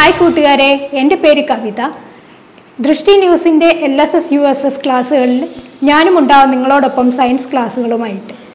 Hi കൂട്ടുകാരെ, എൻ്റെ പേര് കവിത. ദൃഷ്ടി ന്യൂസിൻ്റെ LSS USS ക്ലാസ്സുകളിൽ ഞാനും ഉണ്ടാവും നിങ്ങളോടൊപ്പം സയൻസ് ക്ലാസ്സുകളുമായിട്ട്.